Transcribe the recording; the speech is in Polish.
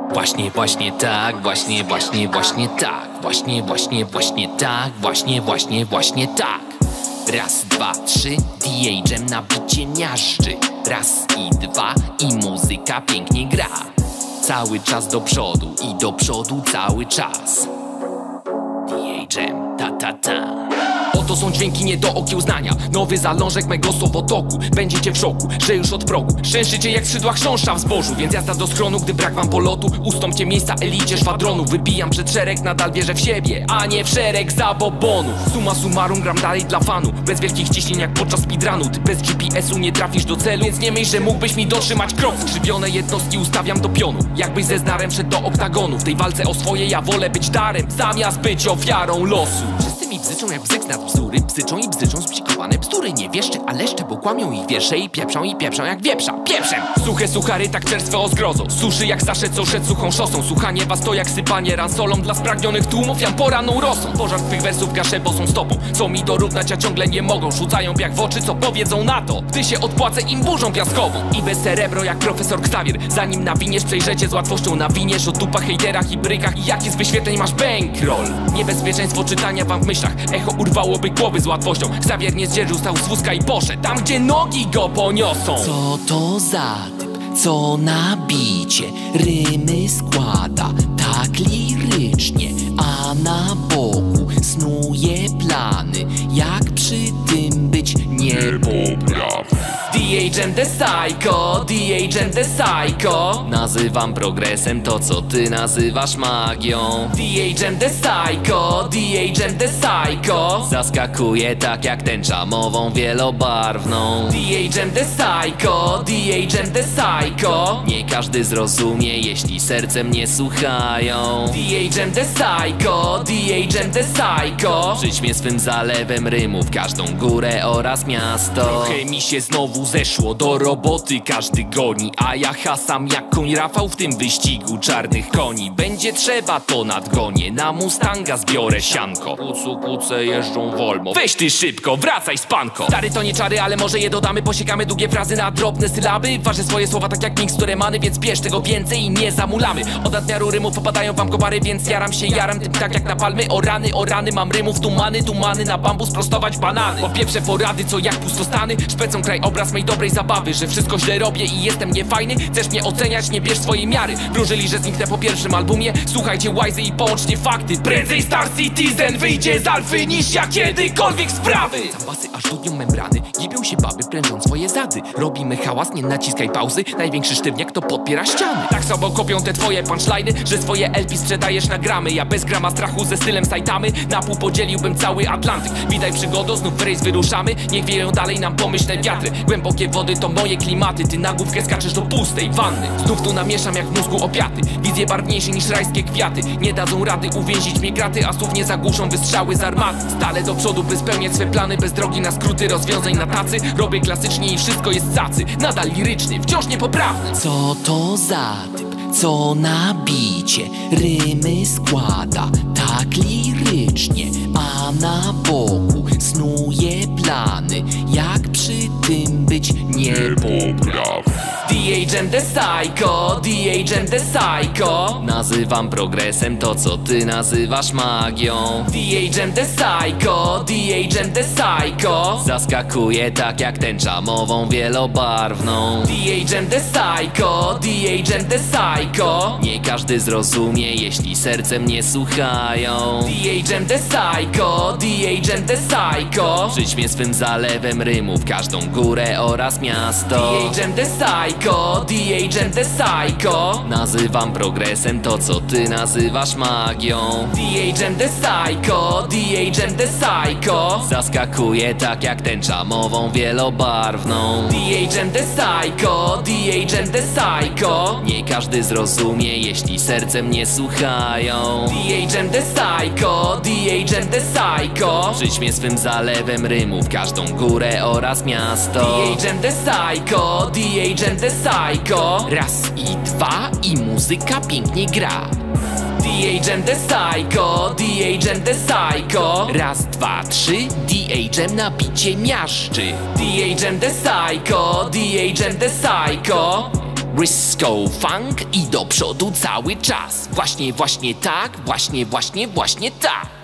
Właśnie tak, właśnie tak. Właśnie tak. Raz, dwa, trzy, DJ-em na bicie miażdży. Raz i dwa i muzyka pięknie gra. Cały czas do przodu i do przodu cały czas. DJ-em, ta. Oto są dźwięki nie do okiełznania. Nowy zalążek mego słowotoku. Będziecie w szoku, że już od progu szczęszycie jak skrzydła chrząszcza w zbożu. Więc jazda do schronu, gdy brak wam polotu. Ustąpcie miejsca elicie szwadronu. Wybijam przed szereg, nadal wierzę w siebie, a nie w szereg zabobonów. Summa summarum gram dalej dla fanu. Bez wielkich ciśnień jak podczas speedrunu. Ty bez GPS-u nie trafisz do celu, więc nie myśl, że mógłbyś mi dotrzymać krok. Skrzywione jednostki ustawiam do pionu, jakbyś ze znarem szedł do oktagonu. W tej walce o swoje ja wolę być darem, zamiast być ofiarą losu. Wszyscy mi bzyczą jak bzyk nad bzdury. Bzyczą spsikowane bzdury. Nie wieszczy, ale leszcze, bo kłamią ich wiersze. I pieprzą jak wieprza. Pieprzem! Suche suchary tak czerstwe o zgrozo. Suszy jak stasze, co szedł suchą szosą. Słuchanie was to jak sypanie ransolą. Dla spragnionych tłumów jam poranną rosą. Pożar twych wersów gaszę, bo są z tobą. Co mi dorównać, a ciągle nie mogą. Rzucają piach w oczy, co powiedzą na to, gdy się odpłacę im burzą piaskową. I bez cerebro jak profesor Xavier. Zanim nawiniesz, przejrzecie z łatwością nawiniesz o dupach, hejterach i brykach. I jaki z wyświetleń masz bankroll. Niebezpieczeństwo czytania wam w myślach. Echo urwałoby głowy z łatwością. Xavier nie zdzierżył, stał z wózka i poszedł tam, gdzie nogi go poniosą. Co to za typ, co na bicie rymy składa tak lirycznie, a na boku snuje plany, jak przy tym być niepoprawny. DJ-em the Psycho, DJ-em the Psycho. Nazywam progresem to, co ty nazywasz magią. DJ-em the Psycho, DJ-em the Psycho. Zaskakuje tak jak tęcza mową wielobarwną. DJ-em the Psycho, DJ-em the Psycho. Nie każdy zrozumie, jeśli sercem nie słuchają. DJ-em the Psycho, DJ-em the Psycho. Żyć mnie swym zalewem rymów, każdą górę oraz miasto. Trochę mi się znowu zeszło, do roboty każdy goni, a ja hasam jak koń Rafał w tym wyścigu czarnych koni. Będzie trzeba to nadgonię, na Mustanga zbiorę sianko. Kuce jeżdżą wolno, weź ty szybko, wracaj z panko. Stary to nie czary, ale może je dodamy. Posiekamy długie frazy na drobne sylaby. Ważę swoje słowa tak jak miksturę many, więc bierz tego więcej i nie zamulamy. Od nadmiaru rymów popadają wam kowary, więc jaram tym tak jak na palmy. O rany, mam rymów tumany na bambus prostować banany. Po pierwsze porady, co jak pustostany szpecą krajobraz mej dobrej zabawy, że wszystko źle robię i jestem niefajny. Chcesz mnie oceniać, nie bierz swojej miary. Wróżyli, że zniknę po pierwszym albumie. Słuchajcie Wise'y i połącznie fakty. Prędzej Star Citizen wyjdzie z alfy niż ja kiedykolwiek sprawy. Zambasy aż dudnią membrany, gibią się baby, prężą swoje zady. Robimy hałas, nie naciskaj pauzy. Największy sztywniak to podpiera ściany. Tak samo kopią te twoje punchline'y, że swoje LP sprzedajesz na gramy. Ja bez grama strachu ze stylem Saitamy na pół podzieliłbym cały Atlantyk. Witaj przygodo, znów w rejs wyruszamy. Niech wieją dalej nam pomyślne wiatry. Głębokie wody to moje klimaty. Ty na główkę skaczesz do pustej wanny. Znów tu namieszam jak w mózgu opiaty. Wizje barwniejsze niż rajskie kwiaty. Nie dadzą rady uwięzić mnie kraty, a słów nie zagłuszą wystrzały z armaty. Stale do przodu, by spełniać swe plany. Bez drogi na skróty, rozwiązań na tacy. Robię klasycznie i wszystko jest cacy. Nadal liryczny, wciąż niepoprawny. Co to za typ, co na bicie rymy składa tak lirycznie, a na boku snuje plany, jak przy tym być niepoprawny. DJ-em the Psycho, DJ-em the Psycho. Nazywam progresem to, co ty nazywasz magią. DJ-em the Psycho, DJ-em the Psycho. Zaskakuje tak jak tęcza mową wielobarwną. DJ-em the Psycho, DJ-em the Psycho. Nie każdy zrozumie, jeśli sercem nie słuchają. DJ-em the Psycho, DJ-em the Psycho. Żyć mnie swym zalewem rymów, każdą górę oraz miasto. DJ-em the Psycho, DJ-em the Psycho. Nazywam progresem to, co ty nazywasz magią. DJ-em the Psycho, DJ-em the Psycho. Zaskakuje tak jak tęcza mową wielobarwną. DJ-em the Psycho, DJ-em the Psycho. Nie każdy zrozumie, jeśli sercem nie słuchają. DJ-em the Psycho, DJ-em the Psycho. Żyć mnie swym zalewem rymów, każdą górę oraz miasto. DJ-em the Psycho, DJ-em the Psycho. Raz i dwa i muzyka pięknie gra. DJ-em the Psycho, DJ-em the Psycho. Raz, dwa, trzy, DJ-em na bicie miażdży. DJ-em the Psycho, DJ-em the Psycho. Risco funk i do przodu cały czas. Właśnie tak, właśnie tak.